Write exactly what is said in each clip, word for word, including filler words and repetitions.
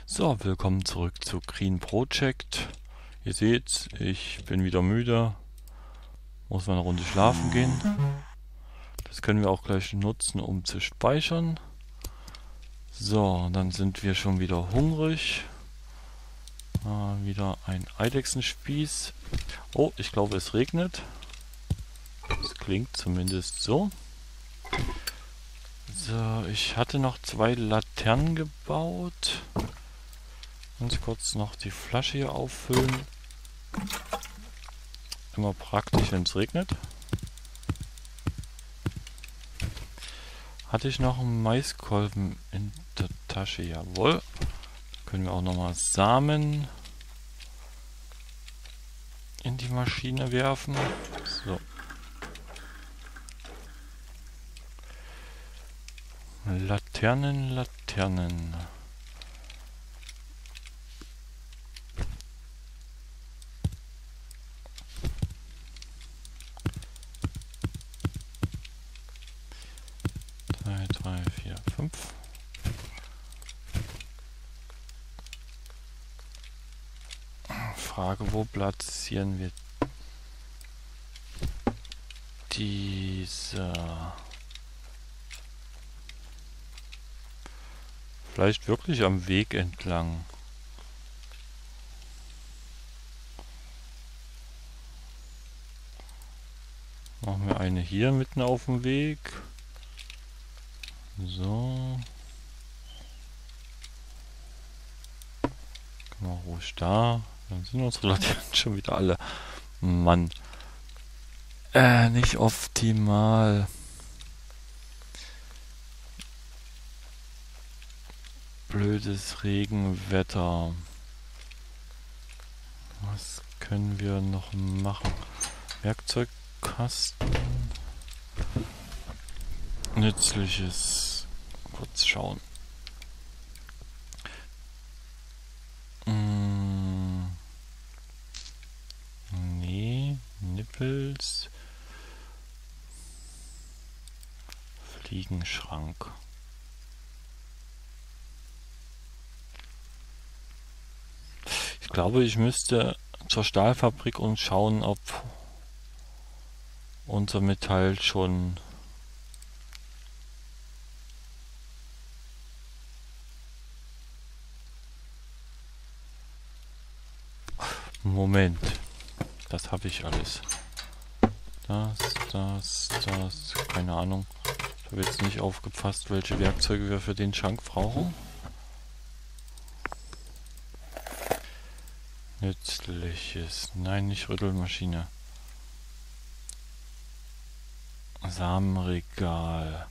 So, willkommen zurück zu Green Project. Ihr seht, ich bin wieder müde. Muss mal eine Runde schlafen gehen. Das können wir auch gleich nutzen, um zu speichern. So, dann sind wir schon wieder hungrig. Ah, wieder ein Eidechsenspieß. Oh, ich glaube es regnet. Das klingt zumindest so. So, ich hatte noch zwei Laternen gebaut. Ganz kurz noch die Flasche hier auffüllen. Immer praktisch, wenn es regnet. Hatte ich noch einen Maiskolben in der Tasche? Jawohl. Können wir auch nochmal Samen in die Maschine werfen. So. Laternen, Laternen. Drei, drei, vier, fünf. Frage, wo platzieren wir diese? Vielleicht wirklich am Weg entlang. Machen wir eine hier mitten auf dem Weg. So. Kann man ruhig da. Dann sind unsere Laternen schon wieder alle. Mann. Äh, nicht optimal. Blödes Regenwetter. Was können wir noch machen? Werkzeugkasten. Nützliches. Kurz schauen. Hm. Nee. Nippels. Fliegenschrank. Ich glaube, ich müsste zur Stahlfabrik und schauen, ob unser Metall schon Moment, das habe ich alles. Das, das, das, keine Ahnung. Ich habe jetzt nicht aufgepasst, welche Werkzeuge wir für den Schrank brauchen. Nützliches. Nein, nicht Rüttelmaschine. Samenregal.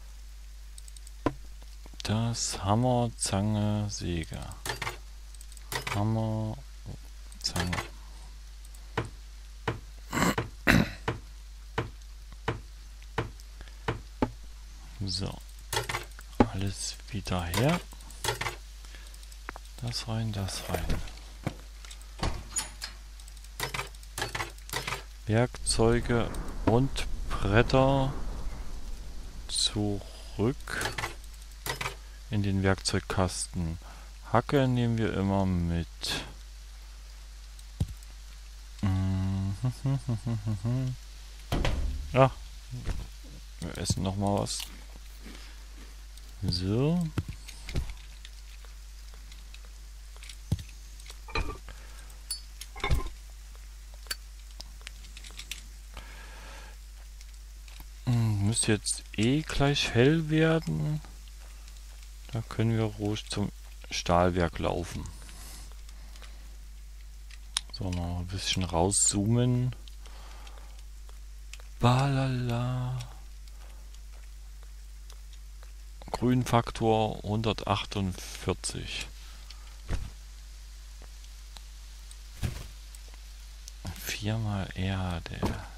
Das Hammer, Zange, Säge. Hammer, Zange. So. Alles wieder her. Das rein, das rein. Werkzeuge und Bretter zurück in den Werkzeugkasten. Hacke nehmen wir immer mit. Ja, wir essen noch mal was. So. Müsste jetzt eh gleich hell werden. Da können wir ruhig zum Stahlwerk laufen. So, noch ein bisschen rauszoomen. Balala. Grünfaktor hundertachtundvierzig. Viermal Erde.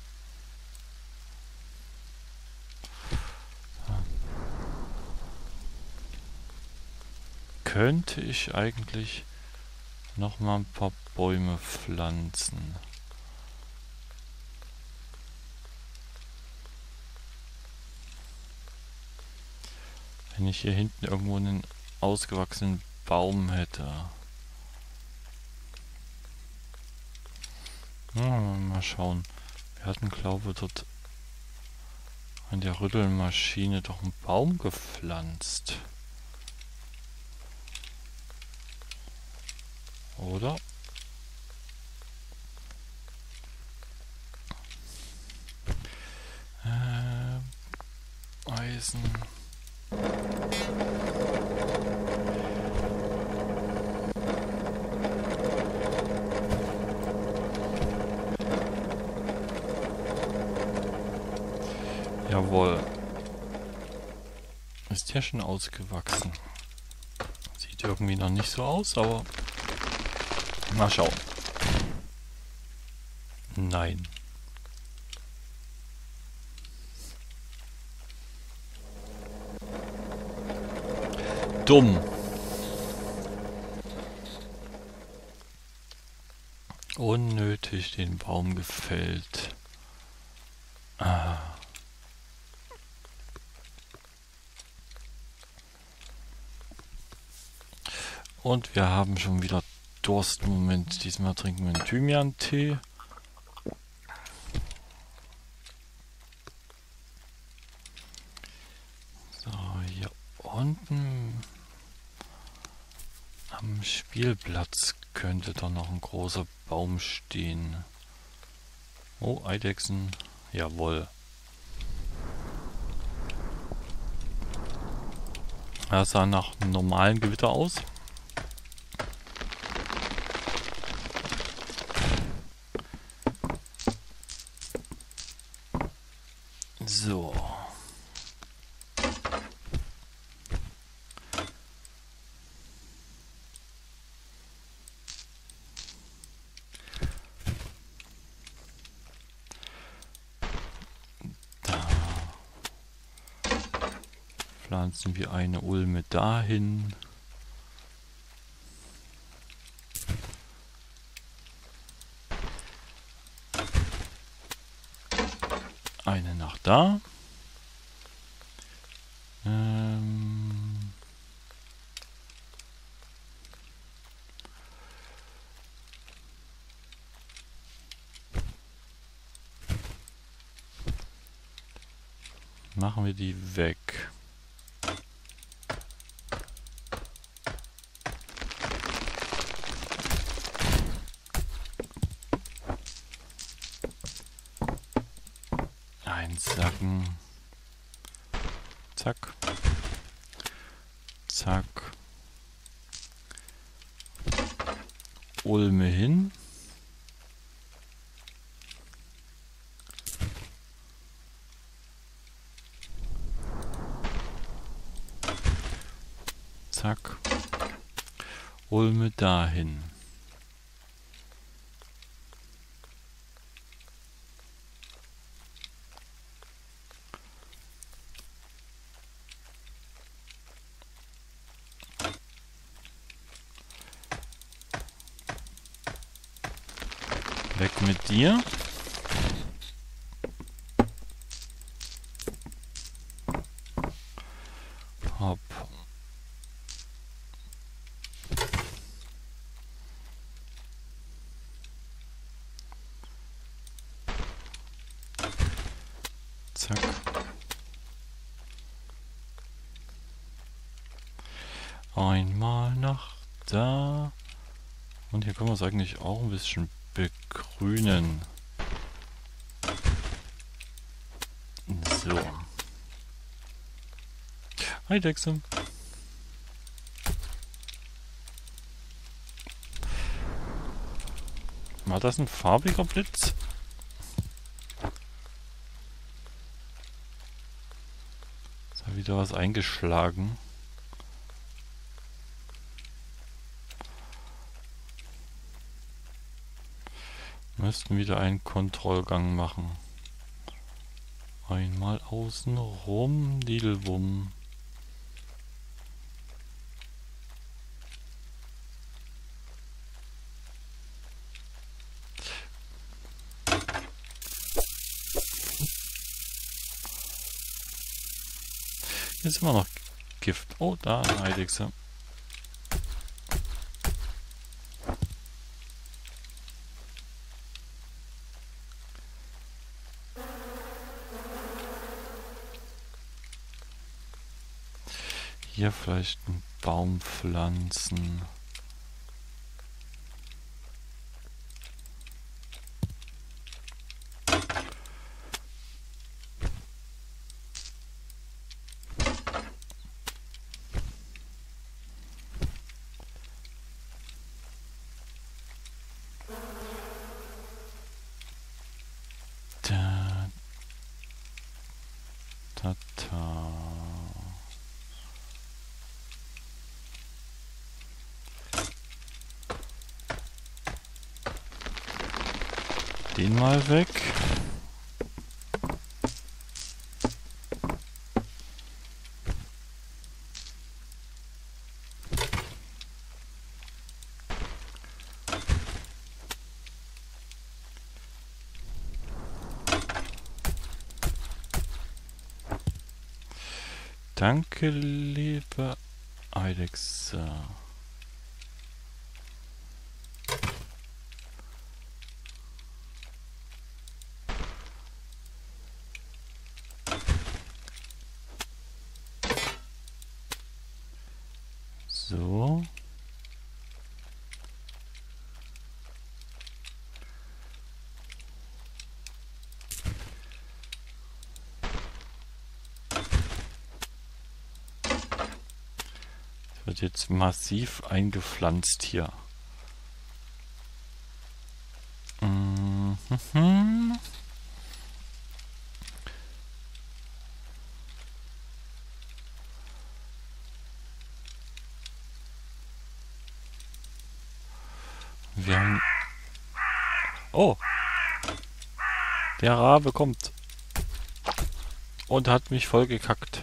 Könnte ich eigentlich noch mal ein paar Bäume pflanzen. Wenn ich hier hinten irgendwo einen ausgewachsenen Baum hätte. Ja, mal schauen. Wir hatten, glaube ich, dort an der Rüttelmaschine doch einen Baum gepflanzt. Oder? Äh, Eisen. Jawohl. Ist ja schon ausgewachsen. Sieht irgendwie noch nicht so aus, aber mal schauen. Nein. Dumm. Unnötig den Baum gefällt. Ah. Und wir haben schon wieder Durst. Moment, diesmal trinken wir einen Thymian-Tee. So, hier unten am Spielplatz könnte da noch ein großer Baum stehen. Oh, Eidechsen. Jawohl. Das sah nach einem normalen Gewitter aus. So. Da pflanzen wir eine Ulme dahin. Eine nach da. Ähm Machen wir die weg. Einsacken. Zack. Zack. Ulme hin. Zack. Ulme dahin. Weg mit dir. Hopp. Zack. Einmal nach da. Und hier können wir es eigentlich auch ein bisschen begrünen. So. Eidechse. War das ein farbiger Blitz? Ist da wieder was eingeschlagen? Müssten wieder einen Kontrollgang machen. Einmal außen rum, Didelwum. Hier ist immer noch Gift. Oh, da eine Eidechse. hier vielleicht einen Baum pflanzen. Da, da, da. Den mal weg. Danke, liebe Eidechse. So. Wird jetzt massiv eingepflanzt hier. Mhm. Wir haben... Oh! Der Rabe kommt. Und hat mich voll gekackt.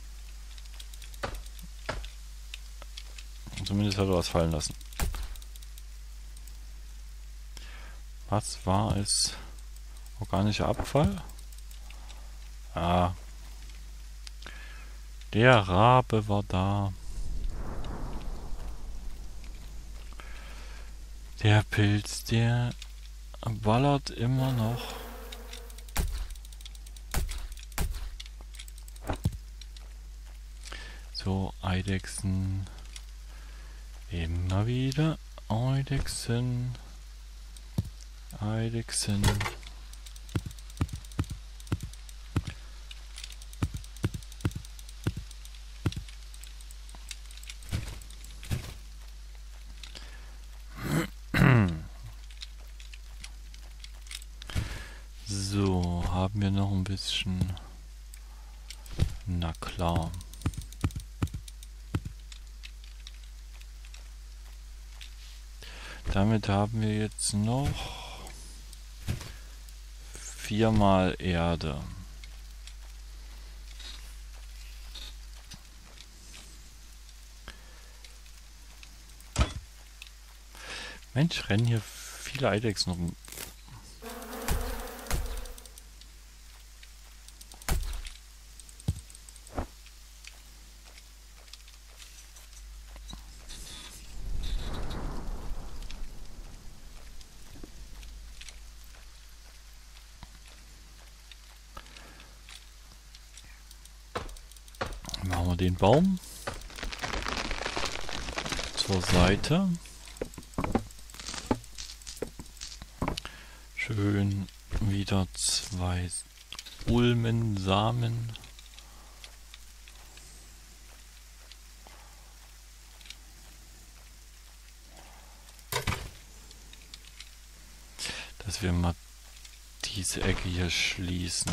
Zumindest hat er was fallen lassen. Was war es? Organischer Abfall? Ah. Der Rabe war da. Der Pilz, der ballert immer noch. So, Eidechsen. Immer wieder Eidechsen. Eidechsen. So, haben wir noch ein bisschen... Na klar. Damit haben wir jetzt noch viermal Erde. Mensch, rennen hier viele Eidechsen rum. Machen wir den Baum zur Seite. Schön wieder zwei Ulmensamen. Dass wir mal diese Ecke hier schließen.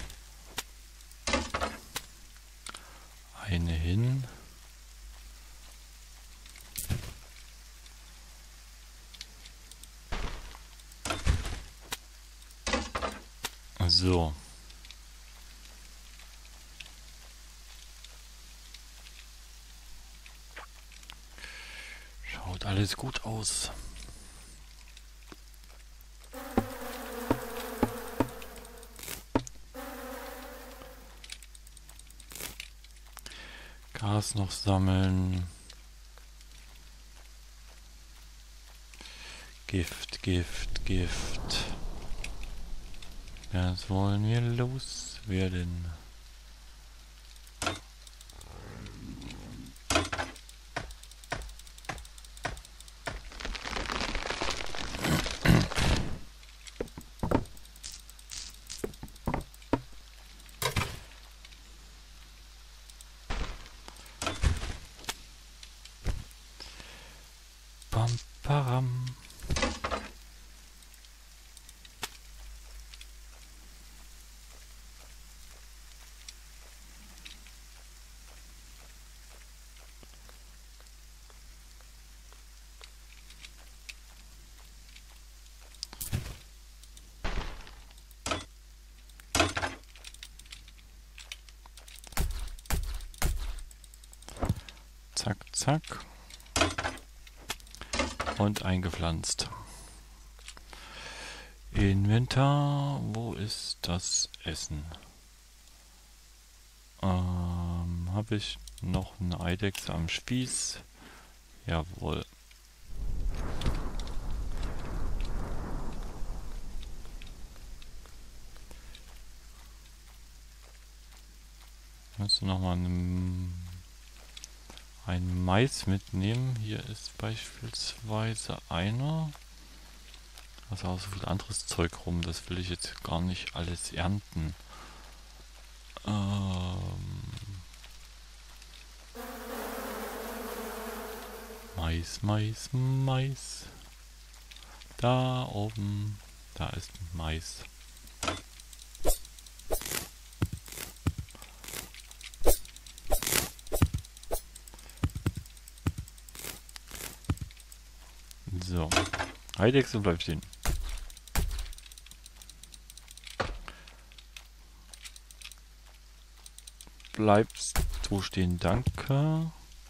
Eine hin. So. Schaut alles gut aus. Gas noch sammeln. Gift, Gift, Gift. Das wollen wir loswerden. Pam, param. Zack, zack. Und eingepflanzt. Inventar, wo ist das Essen? Ähm, habe ich noch eine Eidechse am Spieß? Jawohl. Kannst du nochmal einen, einen Mais mitnehmen? Hier ist beispielsweise einer. Also auch so viel anderes Zeug rum, das will ich jetzt gar nicht alles ernten. Ähm Mais, Mais, Mais. Da oben, da ist Mais. So, Eidechse bleibt stehen. Bleibst du stehen, danke.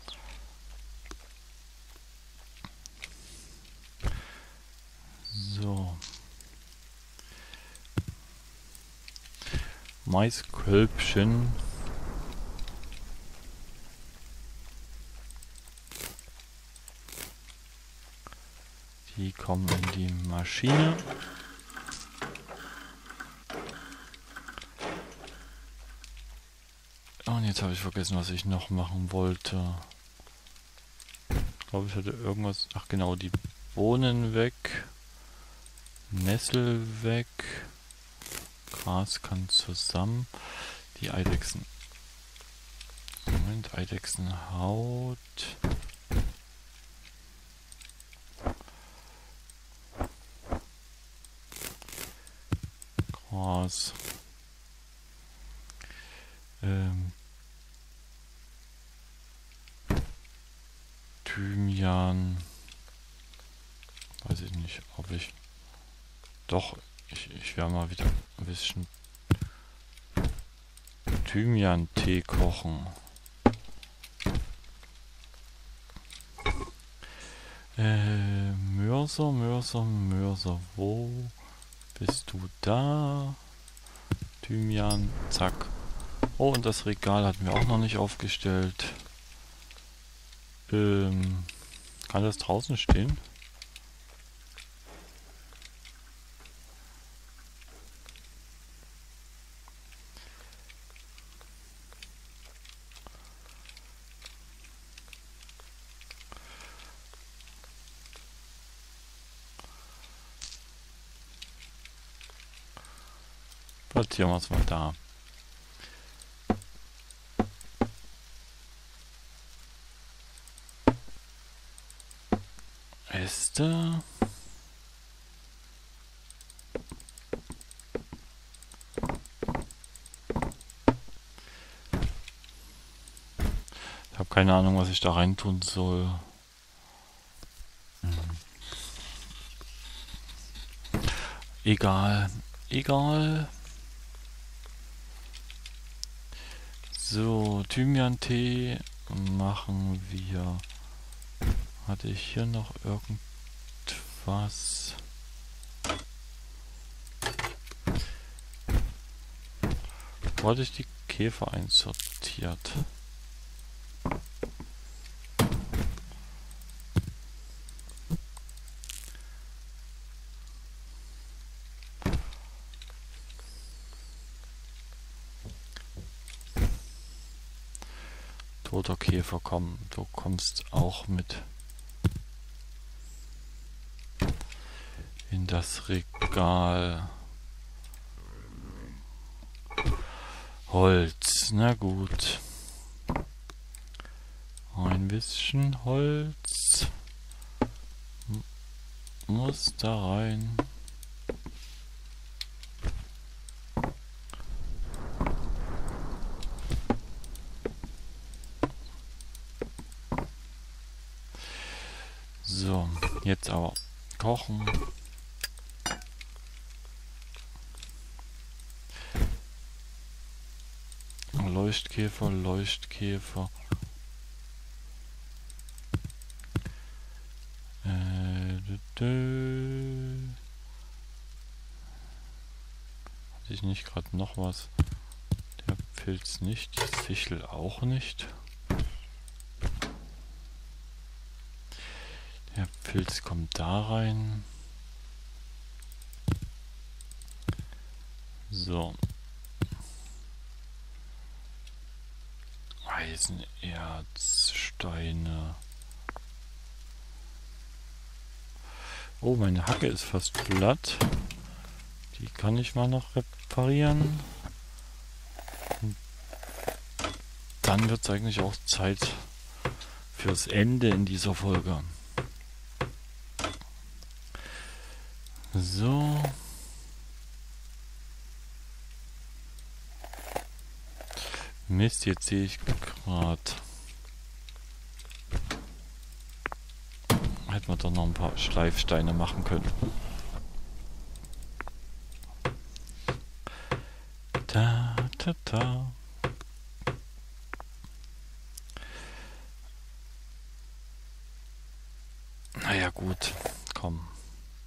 So. Maiskölbchen. Die kommen in die Maschine. Und jetzt habe ich vergessen, was ich noch machen wollte. Ich glaube, ich hatte irgendwas... Ach genau, die Bohnen weg. Nessel weg. Gras kann zusammen. Die Eidechsen. Moment, Eidechsenhaut. Gras. Ähm. Thymian. Weiß ich nicht, ob ich... Doch, ich, ich werde mal wieder ein bisschen Thymian-Tee kochen. Äh, Mörser, Mörser, Mörser, wo bist du da? Thymian, zack. Oh, und das Regal hatten wir auch noch nicht aufgestellt. Ähm, kann das draußen stehen? Platzieren wir es mal da. Äste. Ich habe keine Ahnung, was ich da rein tun soll. Hm. Egal. Egal. So, Thymian-Tee machen wir. Hatte ich hier noch irgendwas? Wo hatte ich die Käfer einsortiert? Toter Käfer, komm, du kommst auch mit in das Regal. Holz, na gut. Ein bisschen Holz. muss da rein. So, jetzt aber kochen. Leuchtkäfer, Leuchtkäfer. Äh, dü, dü. Hatte ich nicht gerade noch was? Der Pilz nicht, die Sichel auch nicht. Der Pilz kommt da rein. So. Eisenerz, Steine. Oh, meine Hacke ist fast platt. Die kann ich mal noch reparieren. Und dann wird es eigentlich auch Zeit fürs Ende in dieser Folge. So. Mist, jetzt sehe ich gerade. Hätten wir doch noch ein paar Schleifsteine machen können. Da, da, da. Naja, gut. Komm.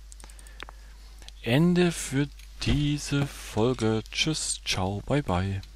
Ende für diese Folge. Tschüss, ciao, bye, bye.